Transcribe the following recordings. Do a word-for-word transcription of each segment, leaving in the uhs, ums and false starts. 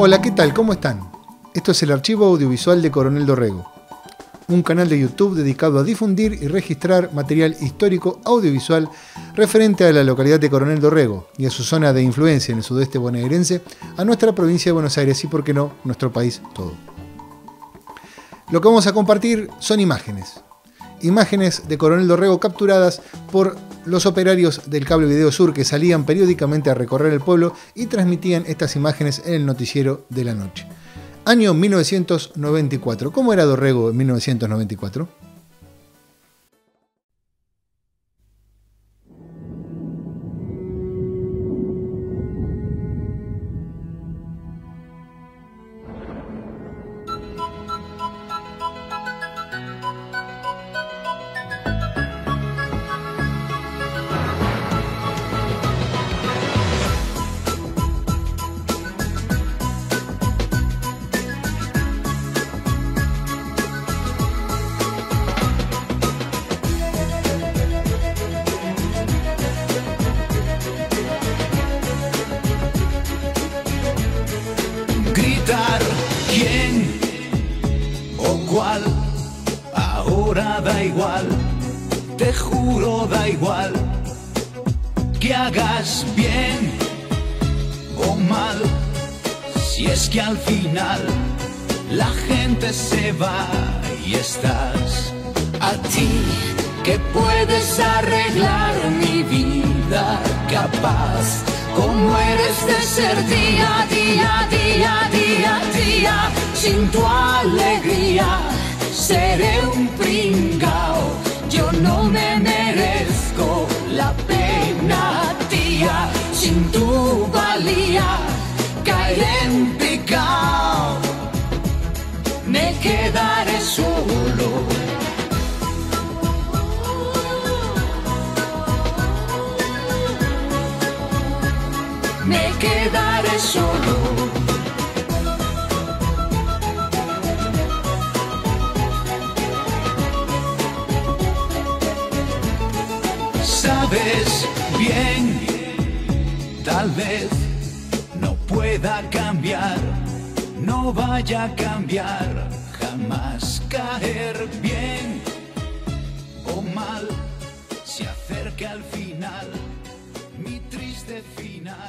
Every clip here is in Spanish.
Hola, ¿qué tal? ¿Cómo están? Esto es el archivo audiovisual de Coronel Dorrego, un canal de YouTube dedicado a difundir y registrar material histórico audiovisual referente a la localidad de Coronel Dorrego y a su zona de influencia en el sudeste bonaerense, a nuestra provincia de Buenos Aires y, por qué no, nuestro país todo. Lo que vamos a compartir son imágenes. Imágenes de Coronel Dorrego capturadas por los operarios del Cable Video Sur que salían periódicamente a recorrer el pueblo y transmitían estas imágenes en el noticiero de la noche. Año mil novecientos noventa y cuatro. ¿Cómo era Dorrego en mil novecientos noventa y cuatro? Gritar quién o cuál, ahora da igual, te juro da igual, que hagas bien o mal, si es que al final la gente se va y estás a ti, que puedes arreglar mi vida capaz. ¿Cómo eres de ser día, día, día, día, día? Sin tu alegría seré un pringao. Yo no me merezco la pena, tía. Sin tu valía caeré en picao. Me quedaré solo. Me quedaré solo. Sabes bien, tal vez no pueda cambiar, no vaya a cambiar, jamás caer bien o mal, se acerca al final, mi triste final.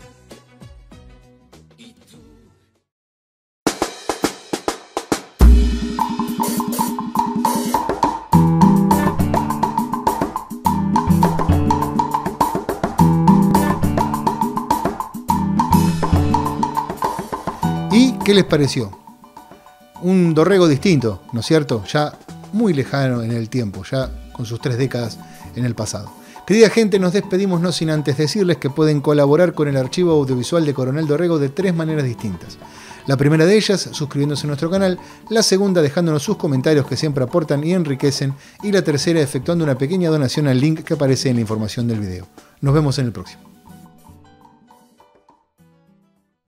¿Y qué les pareció? Un Dorrego distinto, ¿no es cierto? Ya muy lejano en el tiempo, ya con sus tres décadas en el pasado. Querida gente, nos despedimos no sin antes decirles que pueden colaborar con el archivo audiovisual de Coronel Dorrego de tres maneras distintas. La primera de ellas, suscribiéndose a nuestro canal, la segunda dejándonos sus comentarios que siempre aportan y enriquecen, y la tercera efectuando una pequeña donación al link que aparece en la información del video. Nos vemos en el próximo.